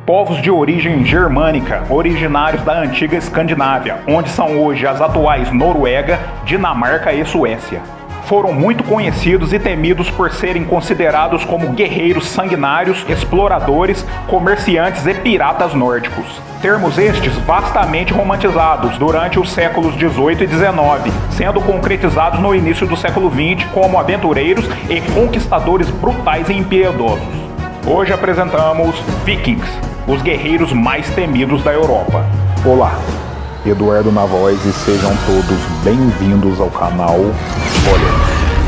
Povos de origem germânica, originários da antiga Escandinávia, onde são hoje as atuais Noruega, Dinamarca e Suécia. Foram muito conhecidos e temidos por serem considerados como guerreiros sanguinários, exploradores, comerciantes e piratas nórdicos. Termos estes vastamente romantizados durante os séculos XVIII e XIX, sendo concretizados no início do século XX como aventureiros e conquistadores brutais e impiedosos. Hoje apresentamos Vikings, os guerreiros mais temidos da Europa. Olá, Eduardo na voz e sejam todos bem-vindos ao canal Spoilers.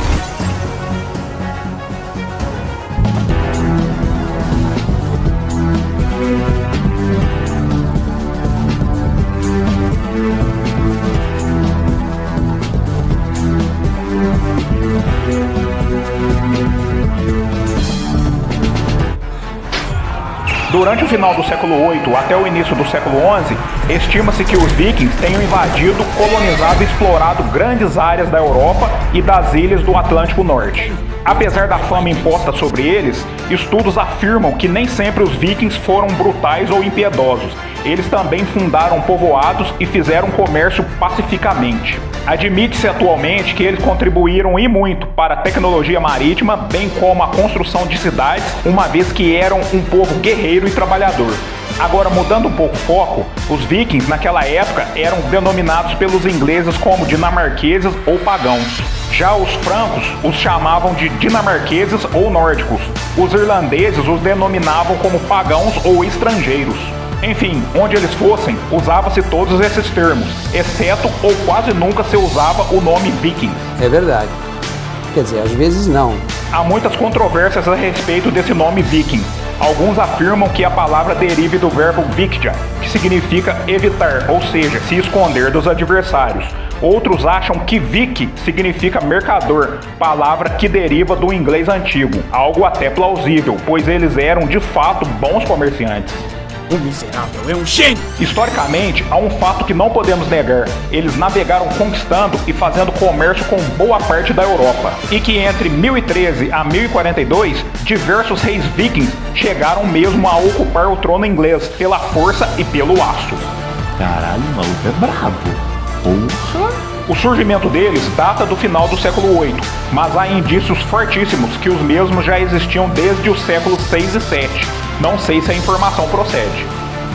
Durante o final do século VIII até o início do século XI, estima-se que os vikings tenham invadido, colonizado e explorado grandes áreas da Europa e das ilhas do Atlântico Norte. Apesar da fama imposta sobre eles, estudos afirmam que nem sempre os vikings foram brutais ou impiedosos. Eles também fundaram povoados e fizeram comércio pacificamente. Admite-se atualmente que eles contribuíram e muito para a tecnologia marítima, bem como a construção de cidades, uma vez que eram um povo guerreiro e trabalhador. Agora, mudando um pouco o foco, os vikings naquela época eram denominados pelos ingleses como dinamarqueses ou pagãos. Já os francos os chamavam de dinamarqueses ou nórdicos. Os irlandeses os denominavam como pagãos ou estrangeiros. Enfim, onde eles fossem, usava-se todos esses termos, exceto ou quase nunca se usava o nome vikings. É verdade. Quer dizer, às vezes não. Há muitas controvérsias a respeito desse nome viking. Alguns afirmam que a palavra derive do verbo vikja, que significa evitar, ou seja, se esconder dos adversários. Outros acham que vik significa mercador, palavra que deriva do inglês antigo, algo até plausível, pois eles eram de fato bons comerciantes. O miserável é um gênio! Historicamente, há um fato que não podemos negar. Eles navegaram conquistando e fazendo comércio com boa parte da Europa. E que entre 1013 a 1042, diversos reis vikings chegaram mesmo a ocupar o trono inglês pela força e pelo aço. Caralho, o maluco é brabo. Porra! O surgimento deles data do final do século VIII, mas há indícios fortíssimos que os mesmos já existiam desde os séculos VI e VII. Não sei se a informação procede.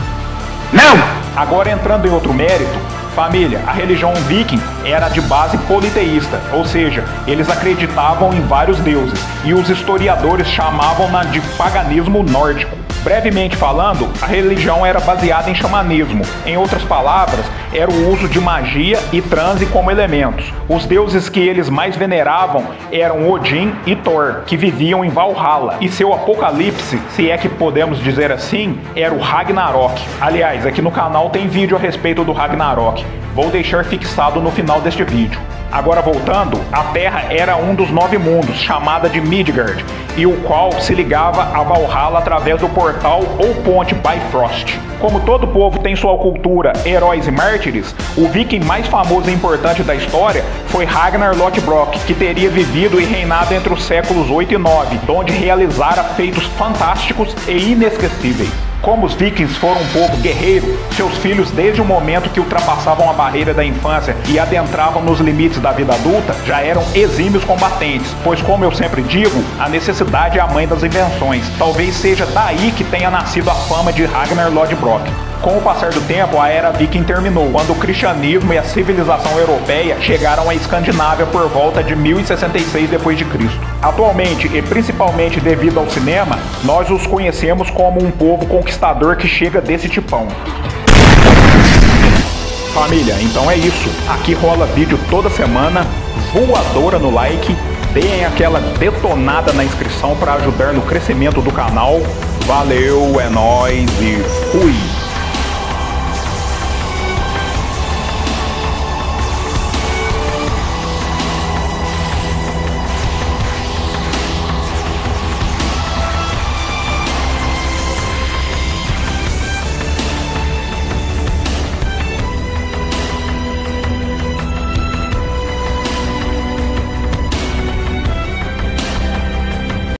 Não! Agora entrando em outro mérito, família, a religião viking era de base politeísta, ou seja, eles acreditavam em vários deuses, e os historiadores chamavam-na de paganismo nórdico. Brevemente falando, a religião era baseada em xamanismo. Em outras palavras, era o uso de magia e transe como elementos. Os deuses que eles mais veneravam eram Odin e Thor, que viviam em Valhalla. E seu apocalipse, se é que podemos dizer assim, era o Ragnarok. Aliás, aqui no canal tem vídeo a respeito do Ragnarok. Vou deixar fixado no final deste vídeo. Agora voltando, a Terra era um dos 9 mundos, chamada de Midgard, e o qual se ligava a Valhalla através do portal ou ponte Bifrost. Como todo povo tem sua cultura, heróis e mártires, o viking mais famoso e importante da história foi Ragnar Lothbrok, que teria vivido e reinado entre os séculos 8 e 9, onde realizara feitos fantásticos e inesquecíveis. Como os vikings foram um povo guerreiro, seus filhos, desde o momento que ultrapassavam a barreira da infância e adentravam nos limites da vida adulta, já eram exímios combatentes, pois, como eu sempre digo, a necessidade é a mãe das invenções. Talvez seja daí que tenha nascido a fama de Ragnar Lothbrok. Com o passar do tempo, a era viking terminou, quando o cristianismo e a civilização europeia chegaram à Escandinávia por volta de 1066 d.C. Atualmente, e principalmente devido ao cinema, nós os conhecemos como um povo conquistador que chega desse tipão. Família, então é isso. Aqui rola vídeo toda semana, voadora no like, deem aquela detonada na inscrição para ajudar no crescimento do canal. Valeu, é nóis e fui!